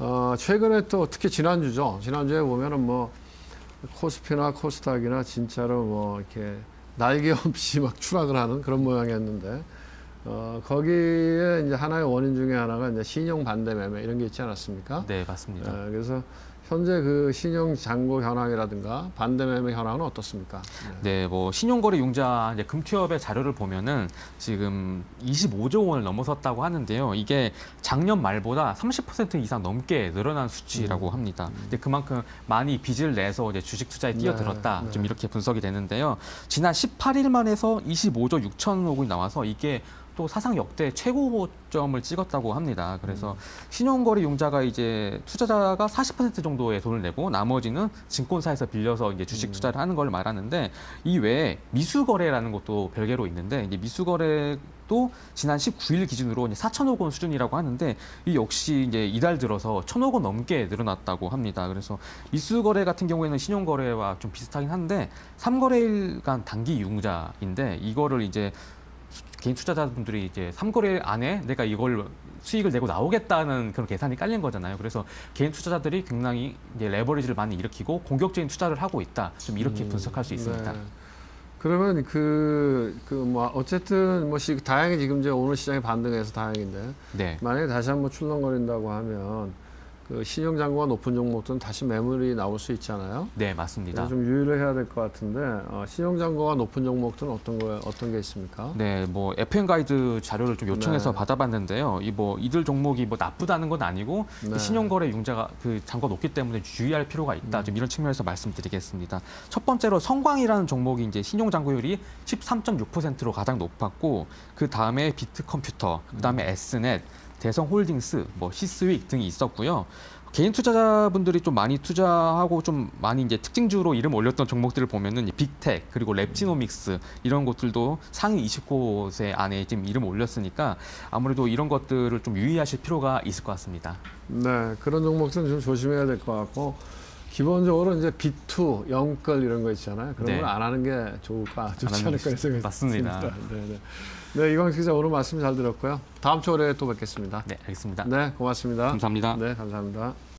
최근에 또 특히 지난주죠. 지난주에 보면은 뭐 코스피나 코스닥이나 진짜로 뭐 이렇게 날개 없이 막 추락을 하는 그런 모양이었는데, 거기에 이제 하나의 원인 중에 하나가 이제 신용 반대 매매 이런 게 있지 않았습니까? 네, 맞습니다. 그래서 현재 그 신용 잔고 현황이라든가 반대 매매 현황은 어떻습니까? 네, 뭐 신용거래 융자 이제 금투협의 자료를 보면은 지금 25조 원을 넘어섰다고 하는데요. 이게 작년 말보다 30% 이상 넘게 늘어난 수치라고 합니다. 근데 그만큼 많이 빚을 내서 이제 주식 투자에 뛰어들었다. 좀 이렇게 분석이 되는데요. 지난 18일만 해서 25조 6천억 원이 나와서 이게 또 사상 역대 최고점을 찍었다고 합니다. 그래서 신용거래 융자가 이제 투자자가 40% 정도의 돈을 내고 나머지는 증권사에서 빌려서 이제 주식 투자를 하는 걸 말하는데, 이 외에 미수거래라는 것도 별개로 있는데, 이제 미수거래도 지난 19일 기준으로 이제 4천억 원 수준이라고 하는데, 이 역시 이제 이달 들어서 1,000억 원 넘게 늘어났다고 합니다. 그래서 미수거래 같은 경우에는 신용거래와 좀 비슷하긴 한데 3거래일간 단기 융자인데, 이거를 이제 개인 투자자분들이 이제 3거래 안에 내가 이걸 수익을 내고 나오겠다는 그런 계산이 깔린 거잖아요. 그래서 개인 투자자들이 굉장히 이제 레버리지를 많이 일으키고 공격적인 투자를 하고 있다. 좀 이렇게 분석할 수 있습니다. 네. 그러면 뭐 어쨌든 뭐 다행히 지금 이제 오늘 시장이 반등해서 다행인데, 네. 만약에 다시 한번 출렁거린다고 하면 그 신용 잔고가 높은 종목들은 다시 매물이 나올 수 있잖아요. 네, 맞습니다. 좀 유의를 해야 될 것 같은데, 신용 잔고가 높은 종목들은 어떤 게 있습니까? 네, 뭐 FM 가이드 자료를 좀 요청해서 받아봤는데요. 이들 종목이 뭐 나쁘다는 건 아니고 신용거래 융자가 그 잔고가 높기 때문에 주의할 필요가 있다. 좀 이런 측면에서 말씀드리겠습니다. 첫 번째로 성광이라는 종목이 이제 신용 잔고율이 13.6%로 가장 높았고, 그 다음에 비트컴퓨터, 그 다음에 S넷, 대성홀딩스, 뭐 시스윅 등이 있었고요. 개인 투자자분들이 좀 많이 투자하고 좀 많이 이제 특징주로 이름 올렸던 종목들을 보면은 빅텍 그리고 랩지노믹스 이런 것들도 상위 20곳에 안에 지금 이름 올렸으니까 아무래도 이런 것들을 좀 유의하실 필요가 있을 것 같습니다. 네, 그런 종목들은 좀 조심해야 될 것 같고, 기본적으로 이제 비투, 영끌 이런 거 있잖아요. 그런 걸 안 하는 게 좋지 않을까 생각이 맞습니다. 네, 이광수 기자 오늘 말씀 잘 들었고요. 다음 주 월요일에 또 뵙겠습니다. 네, 알겠습니다. 네, 고맙습니다. 감사합니다. 네, 감사합니다.